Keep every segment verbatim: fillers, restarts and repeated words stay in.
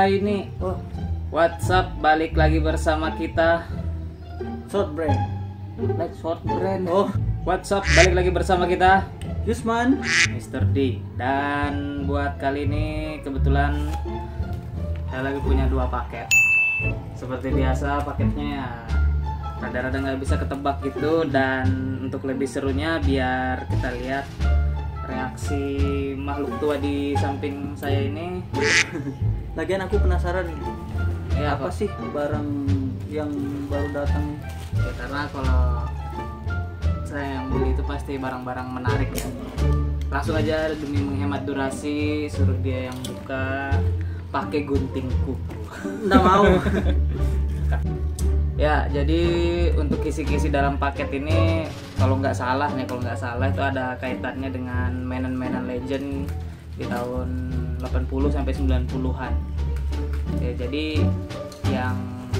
Hai ini. Oh, WhatsApp balik lagi bersama kita. short brand. Like short brand. Oh, WhatsApp balik lagi bersama kita, Yusman. mister D. Dan buat kali ini kebetulan saya lagi punya dua paket. Seperti biasa paketnya ya rada-rada nggak bisa ketebak gitu. Dan untuk lebih serunya biar kita lihat reaksi makhluk tua di samping saya ini. Lagian aku penasaran Ya, apa sih barang yang baru datang? Ya, karena kalau saya yang beli itu pasti barang-barang menarik ya. Langsung aja demi menghemat durasi suruh dia yang buka pakai gunting kuku. Nggak mau. Ya, jadi untuk kisi-kisi dalam paket ini kalau nggak salah nih, kalau nggak salah itu ada kaitannya dengan mainan-mainan legend di tahun delapan puluh sampai sembilan puluhan. Ya, jadi yang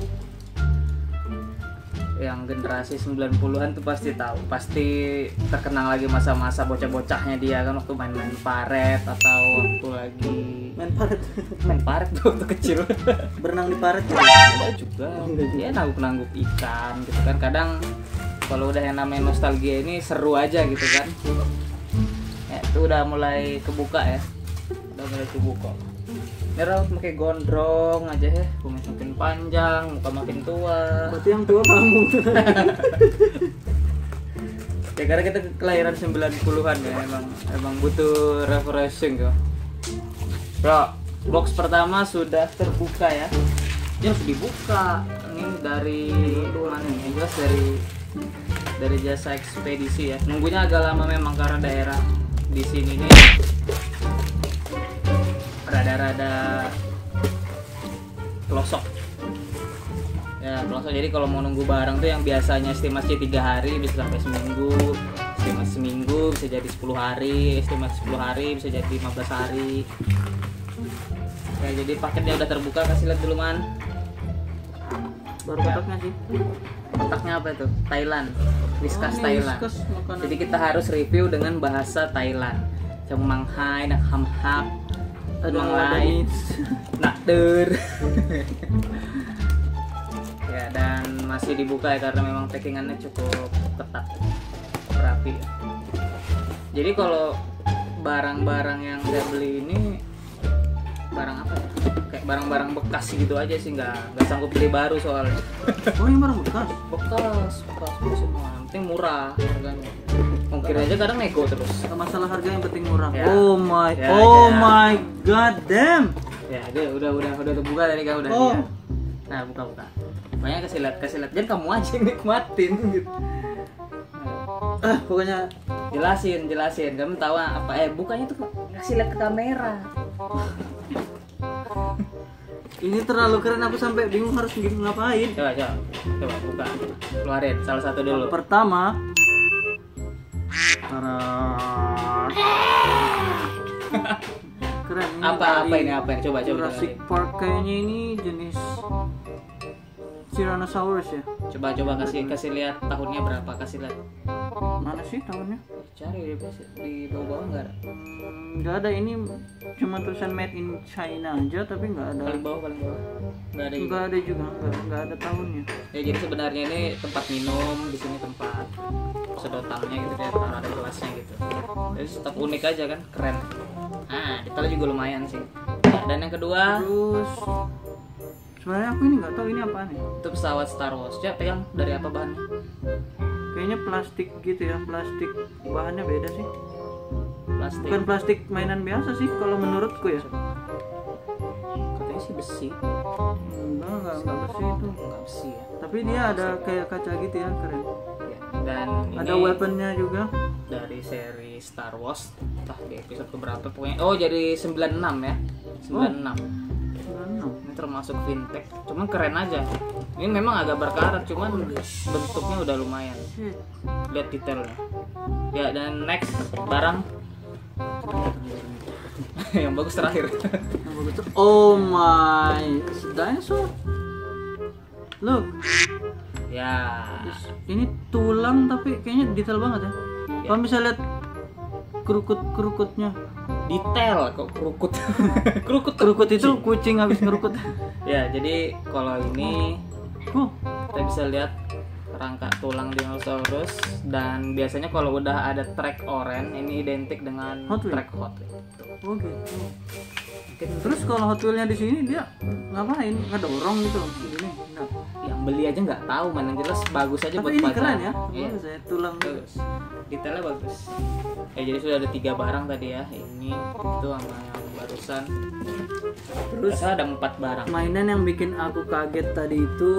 yang generasi sembilan puluhan tuh pasti tahu, pasti terkenang lagi masa-masa bocah-bocahnya dia kan, waktu main-main paret atau waktu lagi Main paret. main paret tuh waktu kecil. Berenang di paret ya? Enggak juga, dia nangguk-nangguk ikan gitu kan. Kadang kalau udah yang namanya nostalgia ini seru aja gitu kan. Ya, itu udah mulai kebuka ya, udah mulai kebuka. Ini rambut pakai gondrong aja ya, kumis makin panjang, muka makin tua. Berarti yang tua kamu. Ya karena kita kelahiran sembilan puluhan ya, emang emang butuh refreshing ya. Bro, box pertama sudah terbuka ya. Ini harus dibuka. Ini dari mana nih? Yang jelas dari dari jasa ekspedisi ya. Nunggunya agak lama memang karena daerah di sini nih rada-rada pelosok. Ya, pelosok. Jadi kalau mau nunggu barang tuh yang biasanya estimasi tiga hari bisa sampai seminggu. Estimasi seminggu bisa jadi sepuluh hari, estimasi sepuluh hari bisa jadi lima belas hari. Ya, jadi paketnya udah terbuka, kasih lihat dulu man. Baru kotaknya sih. Kotaknya apa itu? Thailand, Whiskas Oh, ini Thailand. Whiskas, makanan. Jadi kita harus review dengan bahasa Thailand. Cemang hai, nak ham hap, Aduh, Mang ada lai, ini. nak der. Ya, dan masih dibuka ya karena memang packingannya cukup ketat, rapi. Ya. Jadi kalau barang-barang yang saya beli ini barang apa ya? Kayak barang-barang bekas gitu aja sih, nggak nggak sanggup beli baru soalnya. Oh, ini barang bekas. bekas bekas bekas semua, yang penting murah harganya. Mungkin aja kadang nego terus. Nggak masalah harga, yang penting murah. Ya. Oh my, Ya, oh ya. my god damn. Ya dia udah udah udah terbuka tadi kan, udah Oh. lihat. Nah, buka buka banyak, kasih lihat kasih lihat, jangan kamu aja yang nikmatin gitu. Ah, pokoknya Jelasin jelasin, kamu tahu apa, eh bukanya tuh kasih lihat ke kamera. ini terlalu keren, aku sampai bingung harus ngapain. Coba coba coba buka, keluarin salah satu dulu. Pertama, Tarat. Keren ini. Apa apa dari ini apa ini, coba coba Jurassic coba Park, kayaknya ini jenis Tyrannosaurus ya. coba coba kasih kasih lihat tahunnya berapa, kasih lihat. Mana sih tahunnya? Cari di di bawah-bawah nggak ada. Hmm, nggak ada, ini cuma tulisan made in China aja, tapi nggak ada. Paling bawah paling bawah nggak ada juga. Nggak ada juga, nggak, nggak ada tahunnya. Ya jadi sebenarnya ini tempat minum, di sini tempat sedotannya gitu, dia taruh ada gelasnya gitu. Jadi tetap unik aja kan, keren. Nah, detailnya juga lumayan sih. Ya, dan yang kedua Terus sebenarnya aku ini nggak tahu ini apa nih. itu pesawat Star Wars. Coba pegang, dari apa bahannya? Kayaknya plastik gitu ya, plastik, bahannya beda sih. Plastik. Bukan plastik mainan biasa sih kalau menurutku ya. Katanya sih besi. Enggak, enggak, enggak besi itu. Enggak besi ya. Tapi dia ada kayak kaca gitu ya, keren. Ya, dan Ada ini weaponnya juga. dari seri Star Wars. Entah di episode keberapa pokoknya. Oh, jadi sembilan puluh enam ya. sembilan puluh enam. Enggak. Ini termasuk vintage, cuman keren aja. Ini memang agak berkarat, cuman bentuknya udah lumayan. Shit. Lihat detailnya. Ya, dan next barang yang bagus terakhir. Yang bagus tuh. Oh my, it's a dinosaur. Look, Ya, ini tulang tapi kayaknya detail banget ya. Ya. Kamu bisa lihat kerukut-kerukutnya. detail kok kerukut. kerukut Kerukut itu kucing habis ngerukut. Ya, jadi kalau ini Oh, kita bisa lihat rangka tulang dinosaurus, dan biasanya kalau udah ada track orange ini identik dengan Hot Wheels? track Hot Wheels. oh gitu. Terus kalau Hot Wheels-nya di sini dia ngapain? Ngedorong gitu loh begini. Nah. Yang beli aja nggak tahu, mana yang jelas bagus aja Tapi buat ini pasar. keren ya. Iya. Bagus ya, tulang. Bagus. Detailnya bagus. Ya, jadi sudah ada tiga barang tadi ya. Ini itu sama yang barusan. Terus ada empat barang. Mainan yang bikin aku kaget tadi itu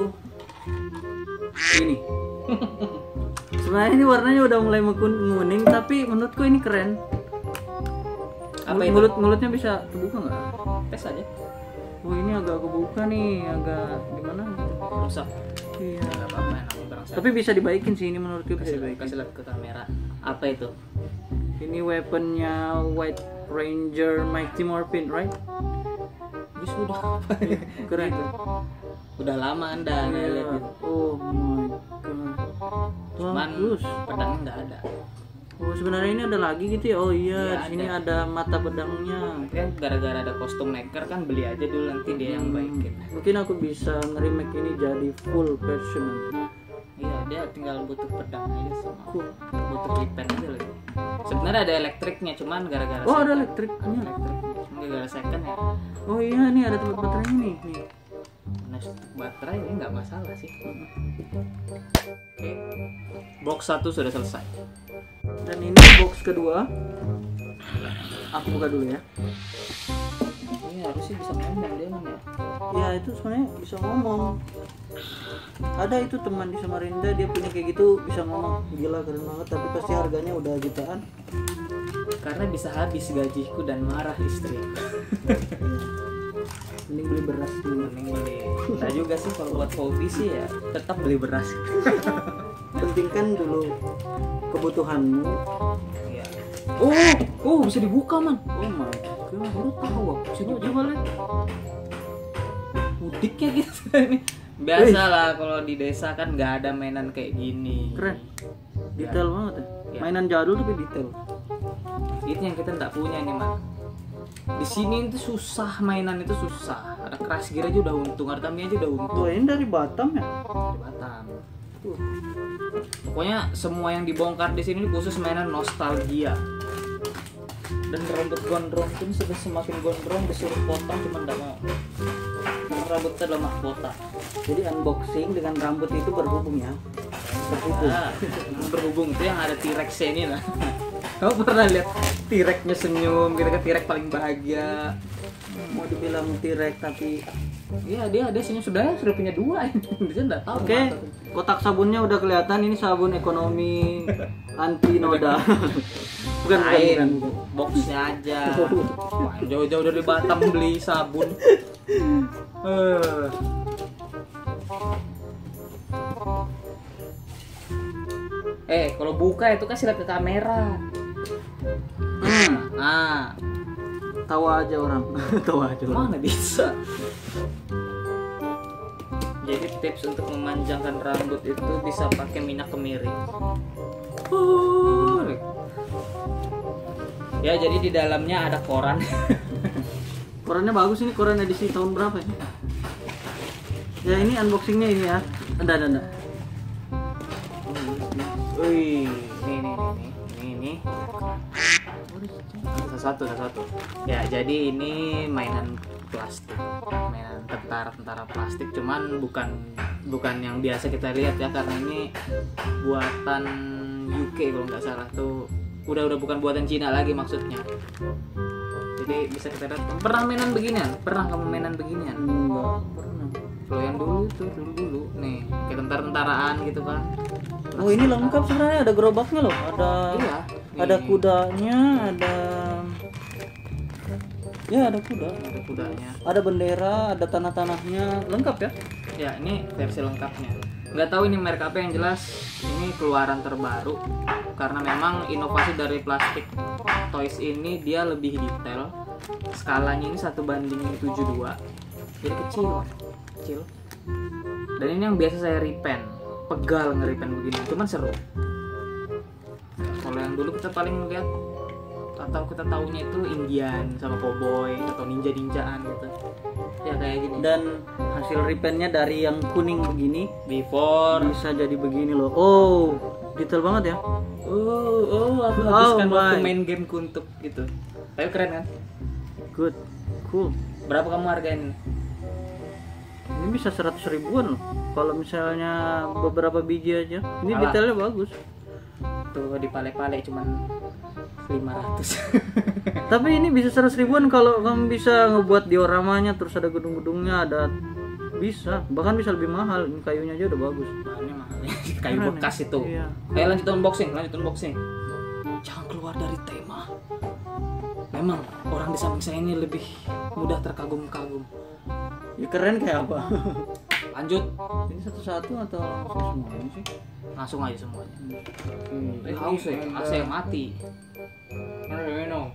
ini. Sebenarnya ini warnanya udah mulai menguning, tapi menurutku ini keren. Apa Mulut, itu? mulut mulutnya bisa terbuka nggak? Tes aja. Oh ini agak kebuka nih, agak gimana? Rusak. Iya. Nggak apa-apa, enak barang saya. Tapi bisa dibaikin sih ini menurutku bisa kasih, dibaikin. kasih lihat ke kamera. Apa itu? Ini weaponnya White Ranger Mighty Morphin, right? Ya sudah. Keren. Udah lama Anda nggak lihat Iya. itu. Oh my god. Cuman Bagus. pedangnya nggak ada. Oh sebenarnya ini ada lagi gitu ya? Oh iya, Iya, di sini ada. ada mata pedangnya. Kan gara-gara ada kostum maker kan beli aja dulu, nanti dia yang baikin. Mungkin aku bisa nge-remake ini jadi full version. Iya, dia tinggal butuh pedang aja sama Cool. butuh clipen aja lagi. Sebenarnya ada elektriknya, cuman gara-gara Oh ada second. elektriknya. Ada elektriknya, cuma gara-gara second ya. Oh iya nih ada tempat baterainya nih. nih. Nah, untuk baterai ini nggak masalah sih. Oke, box satu sudah selesai. Dan ini box kedua. Aku buka dulu ya. Ini harusnya bisa ngomong dia kan ya. Ya itu sebenarnya bisa ngomong. Ada itu teman di Samarinda dia punya kayak gitu bisa ngomong. Gila keren banget tapi pasti harganya udah jutaan. Karena bisa habis gajiku dan marah istriku. Mending beli beras dulu. Mending beli. Kita juga sih kalau buat hobi sih ya tetap beli beras. Pentingkan dulu kebutuhanmu. Iya. Oh, oh bisa dibuka man. Oh my god. Baru tahu aku. Coba coba lihat. Mudiknya gitu ini. Biasalah kalau di desa kan nggak ada mainan kayak gini. Keren. Detail banget ya. Ya. Mainan jadul tapi detail. Itu yang kita nggak punya nih man. Di sini itu susah, mainan itu susah. Ada crash gear aja udah untung, Artami aja udah untung. Oh ini dari Batam ya? Di Batam. Tuh. Pokoknya semua yang dibongkar di sini khusus mainan nostalgia. Dan rambut gondrong pun sudah semakin gondrong, disuruh potong cuma nggak mau. Karena rambutnya adalah mahkota. Jadi unboxing dengan rambut itu berhubung ya. Berhubung. Nah, yang berhubung itu yang ada T-Rex ini lah. Kamu pernah lihat T-Rex-nya senyum, gitu kan T-Rex paling bahagia. Mau dibilang T-Rex tapi Iya dia dia senyum sebenarnya sudah punya dua. Dia nggak tahu. oke, mata. kotak sabunnya udah kelihatan ini sabun ekonomi anti noda. bukan, bukan, Lain, bukan, bukan. boxnya aja. Wah, jauh-jauh dari Batam beli sabun. Eh. Eh, kalau buka itu kasih lihat ke kamera. Hmm, Nah, tawa aja orang. Tawa aja orang. mana bisa? Jadi tips untuk memanjangkan rambut itu bisa pakai minyak kemiri. Oh. Ya, jadi di dalamnya ada koran. Korannya bagus ini, koran edisi tahun berapa ya? Ya ini unboxingnya ini ya. Ada ada ada. Wih, ini ini ini ini ini satu satu satu. Ya, jadi ini mainan plastik, mainan tentara-tentara plastik, cuman bukan bukan yang biasa kita lihat ya, karena ini buatan U K kalau nggak salah tuh, udah udah bukan buatan Cina lagi maksudnya. Jadi bisa kita lihat. Pernah mainan beginian? Pernah kamu mainan beginian? Enggak pernah. Kalau yang dulu tuh dulu dulu nih kayak tentara-tentaraan gitu kan. Oh ini lengkap sebenarnya, ada gerobaknya loh, ada Iya. ada Nih. kudanya, ada ya ada kuda, Ada kudanya. ada bendera, ada tanah-tanahnya, lengkap ya. Ya ini versi lengkapnya. Nggak tahu ini merek apa, yang jelas ini keluaran terbaru karena memang inovasi dari plastik toys ini dia lebih detail. Skalanya ini satu banding tujuh puluh dua, jadi kecil, kecil. Dan ini yang biasa saya repaint, pegal nge-repaint begini, cuman seru. Kalau yang dulu kita paling lihat atau kita tahunya itu Indian sama cowboy atau ninja-ninjaan gitu. Ya kayak gini. Dan hasil repaintnya dari yang kuning begini Before. bisa jadi begini loh. Oh, detail banget ya. Oh, oh, aku Oh habiskan waktu my. main game kuntuk gitu. Tapi keren kan? Good, cool. Berapa kamu hargain ini? Ini bisa seratus ribuan loh. Kalau misalnya beberapa biji aja. Ini Alah. detailnya bagus. Tuh di pale-pale cuman lima ratus. Tapi ini bisa seratus ribuan kalau kamu bisa ngebuat dioramanya, terus ada gedung-gedungnya, ada bisa. Bahkan bisa lebih mahal. Ini kayunya aja udah bagus. Bahannya mahal. Kayu Keren bekas ya? itu. Iya. Ayo lanjut unboxing, lanjut unboxing. Jangan keluar dari tema. Memang orang di samping saya ini lebih mudah terkagum-kagum. Ya keren kayak apa? Lanjut, Ini satu-satu atau langsung semuanya sih? langsung aja semuanya. Hmm. Eh, haus ya, A C mati. Minum,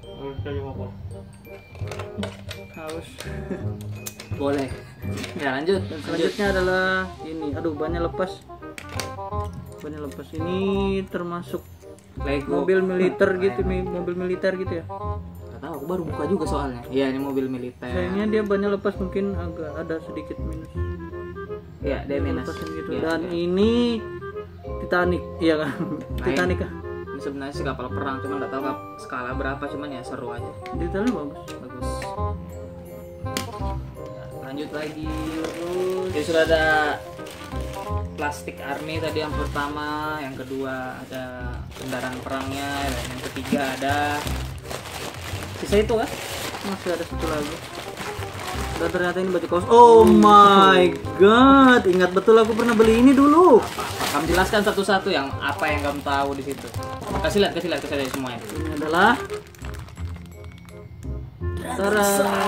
Haus. boleh. Ya lanjut. Dan lanjut. selanjutnya adalah ini. Aduh, bannya lepas. Bannya lepas. Ini termasuk Lego. mobil militer gitu, mi- mobil militer gitu ya. Gak tahu, aku baru buka juga soalnya. Iya, ini mobil militer. Sayangnya dia bannya lepas, mungkin agak ada sedikit minus. Iya, dia minus. Lepasin gitu. Iya, Dan iya. ini Titanic, iya kan? Nah, Titanic ah. Ini sebenarnya sih kapal perang, cuman nggak tahu kap- skala berapa, cuman ya seru aja. Detailnya bagus. Bagus. Ya, lanjut lagi. Jadi sudah ada plastik army tadi yang pertama, yang kedua ada kendaraan perangnya, dan yang ketiga ada sisa itu kan? Masih ada satu lagi. Dan ternyata ini baju kaos. Oh my god, ingat betul aku pernah beli ini dulu. Kamu jelaskan satu-satu yang apa yang kamu tahu di situ. Kasih lihat, kasih lihat, kasih lihat semuanya. Ini adalah Tara.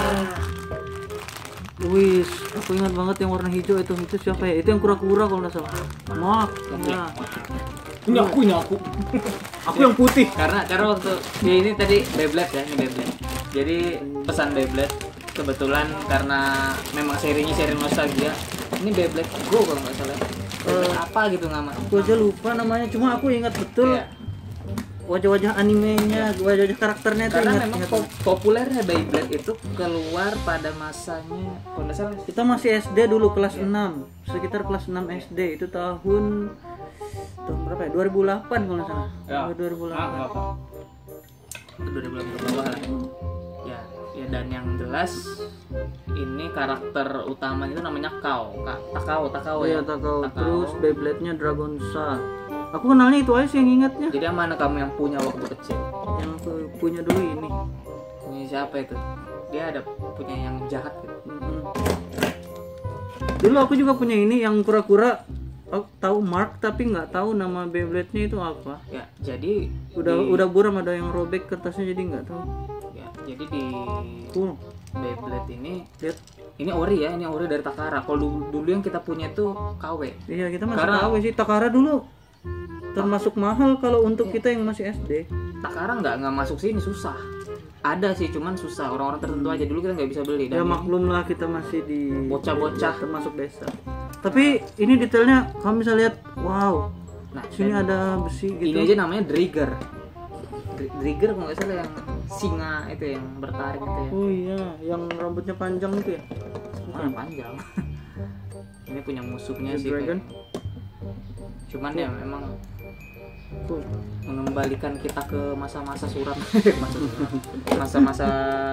Wis, aku ingat banget yang warna hijau itu. Itu siapa ya? Itu yang kura-kura kalau nggak salah. Mark. Ya. Ini aku, ini aku. Aku yang putih. Karena karena waktu ya ini tadi Beyblade ya, ini Beyblade. Jadi pesan Beyblade kebetulan karena memang serinya seri nostalgia. Ini Beyblade Go kalau nggak salah. Beyblade apa gitu nama. Aku aja lupa namanya. Cuma aku ingat betul Iya. wajah-wajah animenya, wajah-wajah karakternya itu Karena ingat. memang ingat. pop- populernya Beyblade itu keluar pada masanya kalau nggak salah Kita masih S D dulu kelas enam, sekitar kelas enam S D itu tahun tahun berapa ya? dua ribu delapan kalau nggak salah. Ya. dua ribu delapan. dua ribu delapan ke bawah lah. Ya, ya dan yang jelas ini karakter utamanya itu namanya Kao, Ka, Takao, Takao Iya, ya. Takao. Terus Beyblade-nya Dragon Sa. Aku kenalnya itu aja sih yang ingatnya. Jadi yang mana kamu yang punya waktu kecil? Yang aku punya dulu ini. Ini siapa itu? Dia ada punya yang jahat gitu. Mm-mm. Dulu aku juga punya ini yang kura-kura. Aku tahu Mark tapi nggak tahu nama Beyblade-nya itu apa. Ya, jadi Udah di, udah buram, ada yang robek kertasnya jadi nggak tahu. ya, jadi di Cool. Beyblade ini Lihat. ini ori ya, ini ori dari Takara. Kalau dulu, dulu yang kita punya itu K W. Iya, kita masih Karena- tahu sih Takara dulu termasuk mahal kalau untuk kita yang masih S D. Takara nggak nggak masuk sini, susah. Ada sih, cuman susah. Orang-orang tertentu aja dulu kita nggak bisa beli. Ya Dan maklum lah, kita masih di Bocah-bocah. termasuk desa. Tapi ini detailnya kamu bisa lihat, wow. nah, Sini dan ada besi gitu. ini aja namanya Drigger. Dr- Drigger kalau nggak salah yang singa itu yang bertaring itu ya. Oh iya, yang rambutnya panjang itu ya. Mana panjang. Ini punya musuhnya The sih. Dragon. kayak. Cuman ya memang Cool. mengembalikan kita ke masa-masa suram. Masa-masa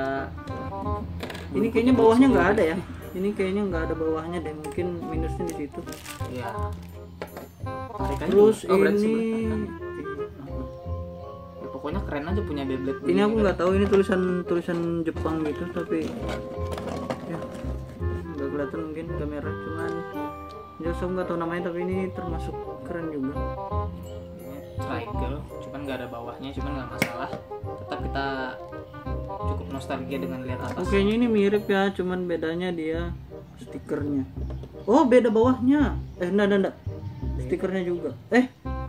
Ini kayaknya bawahnya nggak ada ya. Ini kayaknya nggak ada bawahnya deh, mungkin minusnya di situ. ya. Tarik aja. Terus Oh, berarti ini sebelah. Ya, pokoknya keren aja punya Beyblade. ini aku nggak tahu ini tulisan tulisan Jepang gitu, tapi ya nggak kelihatan mungkin kamera, cuman jelas aku nggak tahu namanya, tapi ini termasuk keren juga. Triangle, cuman nggak ada bawahnya, cuman nggak masalah. Tetap kita cukup nostalgia dengan lihat atas. Oh, kayaknya ini mirip ya, cuman bedanya dia stikernya. Oh, beda bawahnya. Eh, enggak, enggak, enggak. Stikernya juga. Eh,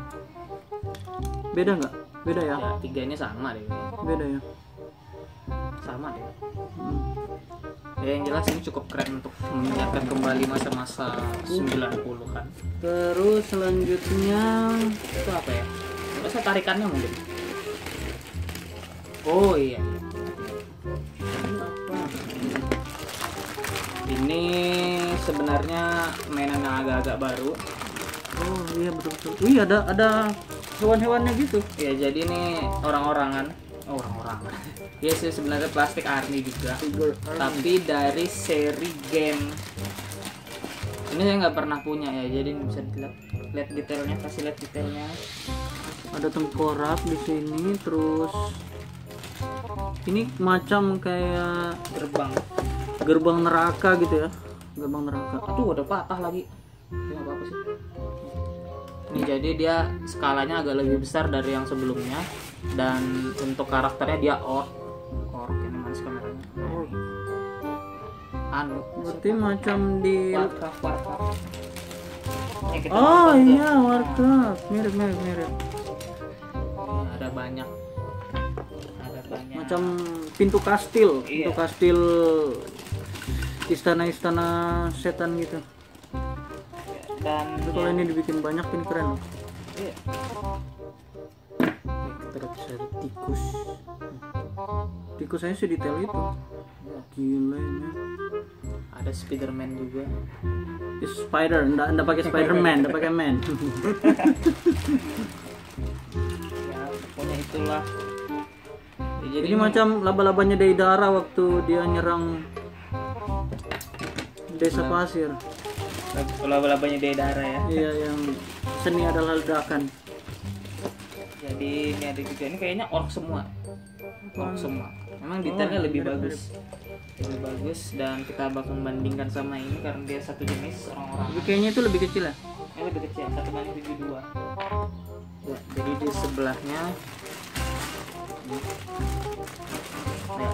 beda nggak? Beda ya? Ya, tiganya sama deh. Beda ya. Sama deh. Hmm. Ya, yang jelas ini cukup keren untuk mengingatkan kembali masa-masa sembilan puluhan. Terus selanjutnya Itu apa ya? Rasa tarikannya mungkin. Oh iya. Ini sebenarnya mainan yang agak-agak baru. Oh iya betul betul. Wih ada ada hewan-hewannya gitu. Ya jadi ini orang-orangan. Oh, orang-orangan. Ya sih sebenarnya plastik army juga. Figure army. Tapi dari seri game. Ini saya nggak pernah punya ya. Jadi bisa dilihat lihat detailnya, kasih lihat detailnya. Ada tengkorak di sini, terus ini macam kayak Gerbang. gerbang neraka gitu ya, gerbang neraka. Aduh, udah patah lagi. Ini apa apa sih? Ini jadi dia skalanya agak lebih besar dari yang sebelumnya, dan untuk karakternya dia orc. Orc ini mana kameranya? Orc. Anu. Berarti macam di Warcraft, Warcraft. Yang kita oh nonton tuh. iya Warcraft, mirip mirip mirip. Ini ada banyak. Ada banyak. Macam pintu kastil, Iya. pintu kastil istana-istana setan gitu. Dan Tapi kalau ini dibikin banyak ini keren loh. iya. Terus ada tikus. Tikus saya sedetail itu. Gila ini. Ada Spiderman juga. It's spider, enggak enggak pakai Spiderman, enggak pakai man. Ya, pokoknya itulah. Ya, jadi Ini macam laba-labanya Deidara waktu dia nyerang desa pasir. laba-labanya Deidara ya. Iya, yang seni adalah ledakan. Jadi ini ada juga, ini kayaknya orc semua. Orc semua. Memang detailnya Oh, lebih mirip-mirip. bagus. Lebih bagus, dan kita bakal membandingkan sama ini karena dia satu jenis orang-orang. Tapi kayaknya itu lebih kecil ya. Ini lebih kecil, satu banding tujuh puluh dua. Ya, jadi di sebelahnya ya,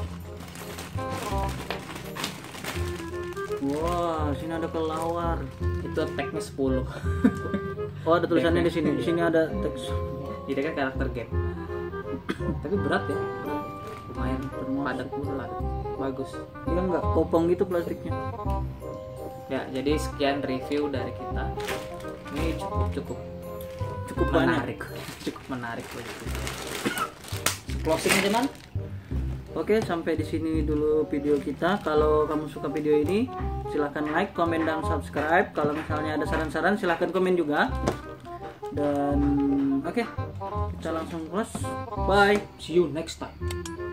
Wah, sini ada kelawar. itu attack-nya sepuluh. Oh, ada tulisannya di sini. Di sini ada teks. Jadi kan karakter game. Tapi berat ya, berat. Lumayan padat pula. Bagus. Dia enggak kopong gitu plastiknya. Ya, jadi sekian review dari kita. Ini cukup cukup Cukup banyak. menarik, cukup menarik begitu. Closing aja man. Oke, sampai di sini dulu video kita. Kalau kamu suka video ini, silahkan like, komen, dan subscribe. Kalau misalnya ada saran-saran, silahkan komen juga. Dan oke, kita langsung close. Bye. See you next time.